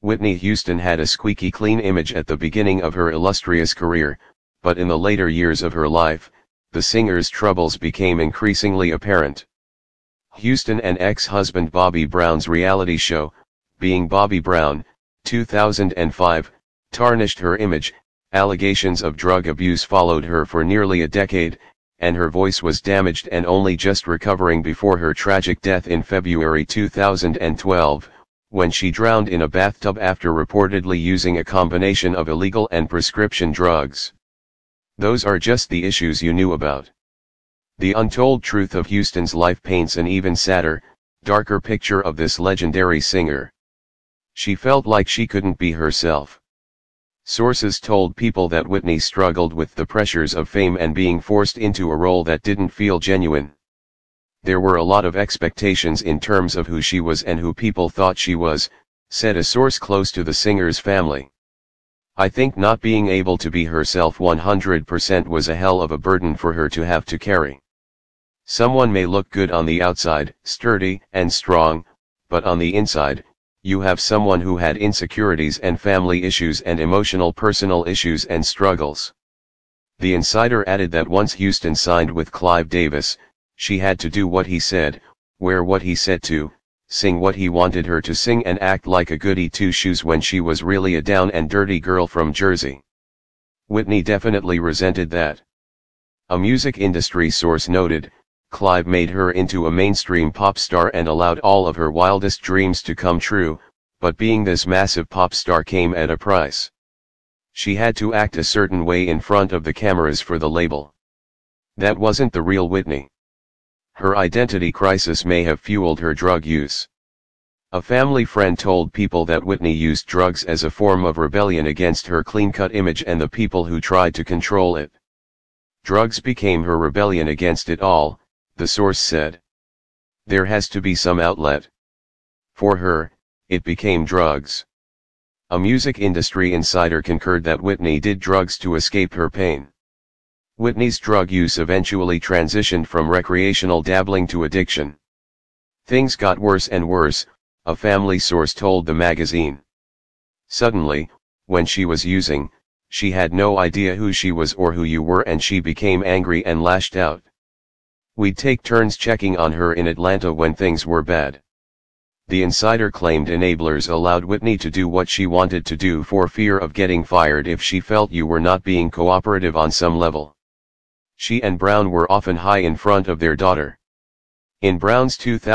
Whitney Houston had a squeaky clean image at the beginning of her illustrious career, but in the later years of her life, the singer's troubles became increasingly apparent. Houston and ex-husband Bobby Brown's reality show, Being Bobby Brown, 2005, tarnished her image. Allegations of drug abuse followed her for nearly a decade, and her voice was damaged and only just recovering before her tragic death in February 2012, when she drowned in a bathtub after reportedly using a combination of illegal and prescription drugs. Those are just the issues you knew about. The untold truth of Houston's life paints an even sadder, darker picture of this legendary singer. She felt like she couldn't be herself. Sources told People that Whitney struggled with the pressures of fame and being forced into a role that didn't feel genuine. There were a lot of expectations in terms of who she was and who people thought she was, said a source close to the singer's family. I think not being able to be herself 100% was a hell of a burden for her to have to carry. Someone may look good on the outside, sturdy and strong, but on the inside, you have someone who had insecurities and family issues and emotional personal issues and struggles. The insider added that once Houston signed with Clive Davis, she had to do what he said, wear what he said to, sing what he wanted her to sing and act like a goody two-shoes when she was really a down and dirty girl from Jersey. Whitney definitely resented that. A music industry source noted, Clive made her into a mainstream pop star and allowed all of her wildest dreams to come true, but being this massive pop star came at a price. She had to act a certain way in front of the cameras for the label. That wasn't the real Whitney. Her identity crisis may have fueled her drug use. A family friend told People that Whitney used drugs as a form of rebellion against her clean-cut image and the people who tried to control it. Drugs became her rebellion against it all, the source said. There has to be some outlet. For her, it became drugs. A music industry insider concurred that Whitney did drugs to escape her pain. Whitney's drug use eventually transitioned from recreational dabbling to addiction. Things got worse and worse, a family source told the magazine. Suddenly, when she was using, she had no idea who she was or who you were, and she became angry and lashed out. We'd take turns checking on her in Atlanta when things were bad. The insider claimed enablers allowed Whitney to do what she wanted to do for fear of getting fired if she felt you were not being cooperative on some level. She and Brown were often high in front of their daughter. In Brown's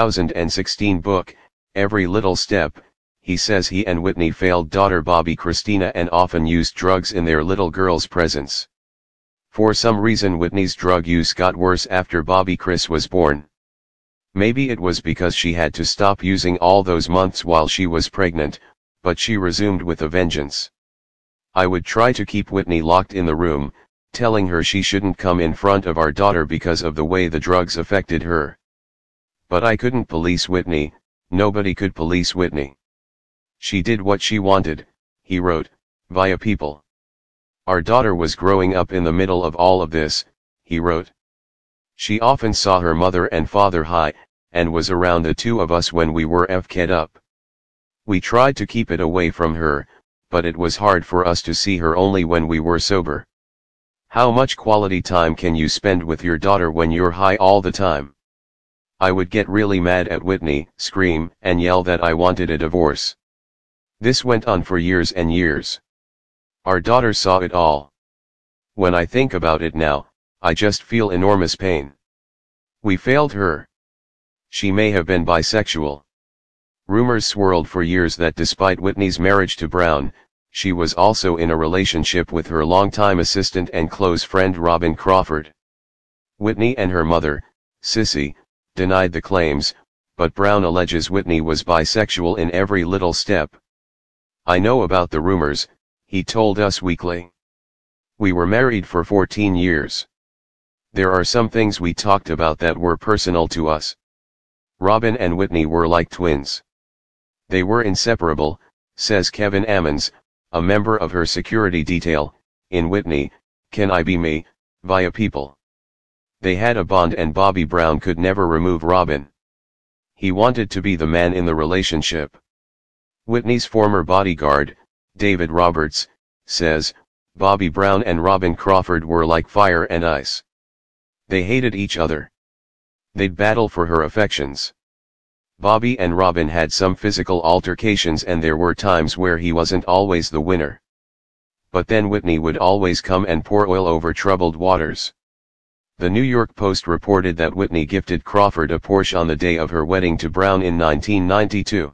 2016 book, Every Little Step, he says he and Whitney failed daughter Bobby Christina and often used drugs in their little girl's presence. For some reason Whitney's drug use got worse after Bobby Chris was born. Maybe it was because she had to stop using all those months while she was pregnant, but she resumed with a vengeance. I would try to keep Whitney locked in the room, telling her she shouldn't come in front of our daughter because of the way the drugs affected her. But I couldn't police Whitney, nobody could police Whitney. She did what she wanted, he wrote, via People. Our daughter was growing up in the middle of all of this, he wrote. She often saw her mother and father high, and was around the two of us when we were fk'd up. We tried to keep it away from her, but it was hard for us to see her only when we were sober. How much quality time can you spend with your daughter when you're high all the time? I would get really mad at Whitney, scream, and yell that I wanted a divorce. This went on for years and years. Our daughter saw it all. When I think about it now, I just feel enormous pain. We failed her. She may have been bisexual. Rumors swirled for years that despite Whitney's marriage to Brown, she was also in a relationship with her longtime assistant and close friend Robin Crawford. Whitney and her mother, Sissy, denied the claims, but Brown alleges Whitney was bisexual in Every Little Step. I know about the rumors, he told Us Weekly. We were married for 14 years. There are some things we talked about that were personal to us. Robin and Whitney were like twins. They were inseparable, says Kevin Ammons, a member of her security detail, in Whitney, Can I Be Me, via People. They had a bond and Bobby Brown could never remove Robin. He wanted to be the man in the relationship. Whitney's former bodyguard, David Roberts, says, Bobby Brown and Robin Crawford were like fire and ice. They hated each other. They'd battle for her affections. Bobby and Robin had some physical altercations and there were times where he wasn't always the winner. But then Whitney would always come and pour oil over troubled waters. The New York Post reported that Whitney gifted Crawford a Porsche on the day of her wedding to Brown in 1992.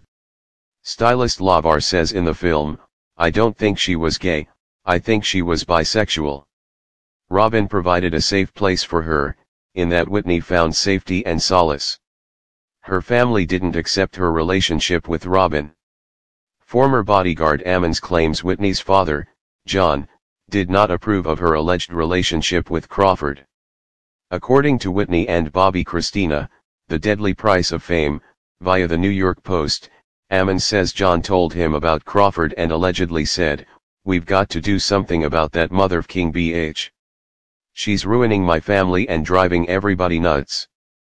Stylist Lavar says in the film, I don't think she was gay, I think she was bisexual. Robin provided a safe place for her, in that Whitney found safety and solace. Her family didn't accept her relationship with Robin. Former bodyguard Ammons claims Whitney's father, John, did not approve of her alleged relationship with Crawford. According to Whitney and Bobby Christina, The Deadly Price of Fame, via the New York Post, Ammons says John told him about Crawford and allegedly said, we've got to do something about that mother of King BH. She's ruining my family and driving everybody nuts.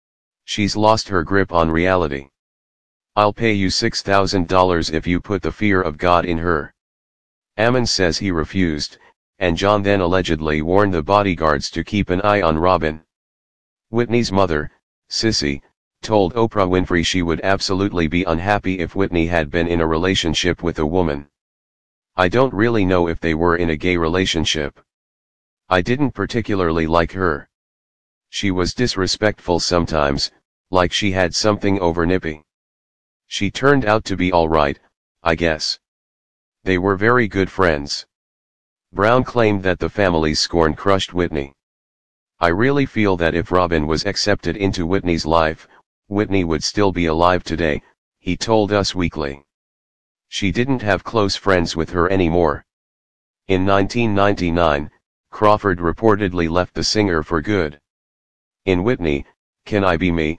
She's lost her grip on reality. I'll pay you $6,000 if you put the fear of God in her. Ammons says he refused, and John then allegedly warned the bodyguards to keep an eye on Robin. Whitney's mother, Sissy, told Oprah Winfrey she would absolutely be unhappy if Whitney had been in a relationship with a woman. I don't really know if they were in a gay relationship. I didn't particularly like her. She was disrespectful sometimes, like she had something over Nippy. She turned out to be alright, I guess. They were very good friends. Brown claimed that the family's scorn crushed Whitney. I really feel that if Robin was accepted into Whitney's life, Whitney would still be alive today, he told Us Weekly. She didn't have close friends with her anymore. In 1999, Crawford reportedly left the singer for good. In Whitney, Can I Be Me,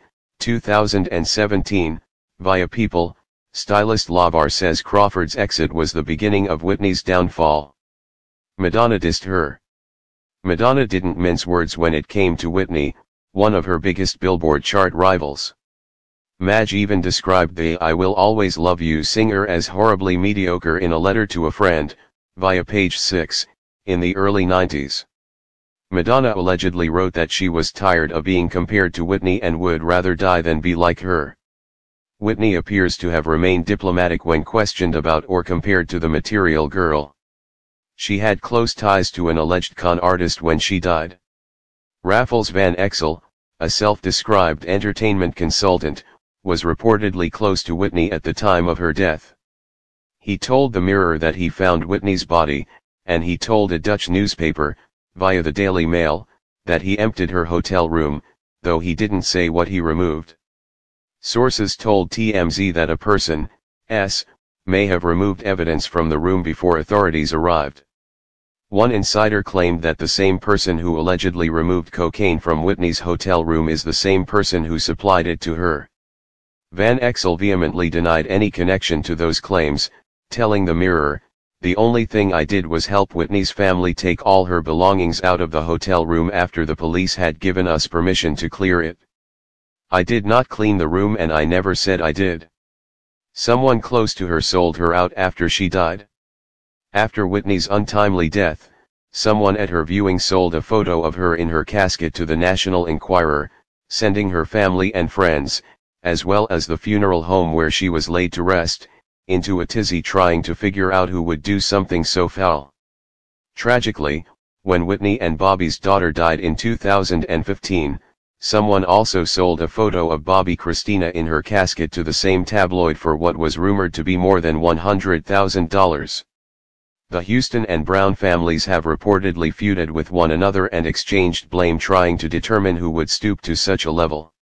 2017, via People, stylist Lavar says Crawford's exit was the beginning of Whitney's downfall. Madonna dissed her. Madonna didn't mince words when it came to Whitney, one of her biggest Billboard chart rivals. Madge even described the I Will Always Love You singer as horribly mediocre in a letter to a friend, via Page 6, in the early 90s. Madonna allegedly wrote that she was tired of being compared to Whitney and would rather die than be like her. Whitney appears to have remained diplomatic when questioned about or compared to the Material Girl. She had close ties to an alleged con artist when she died. Raffles Van Exel, a self-described entertainment consultant, was reportedly close to Whitney at the time of her death. He told the Mirror that he found Whitney's body, and he told a Dutch newspaper, via the Daily Mail, that he emptied her hotel room, though he didn't say what he removed. Sources told TMZ that a person, S, may have removed evidence from the room before authorities arrived. One insider claimed that the same person who allegedly removed cocaine from Whitney's hotel room is the same person who supplied it to her. Van Exel vehemently denied any connection to those claims, telling the Mirror, "The only thing I did was help Whitney's family take all her belongings out of the hotel room after the police had given us permission to clear it. I did not clean the room and I never said I did. Someone close to her sold her out after she died." After Whitney's untimely death, someone at her viewing sold a photo of her in her casket to the National Enquirer, sending her family and friends, as well as the funeral home where she was laid to rest, into a tizzy trying to figure out who would do something so foul. Tragically, when Whitney and Bobby's daughter died in 2015, someone also sold a photo of Bobby Christina in her casket to the same tabloid for what was rumored to be more than $100,000. The Houston and Brown families have reportedly feuded with one another and exchanged blame, trying to determine who would stoop to such a level.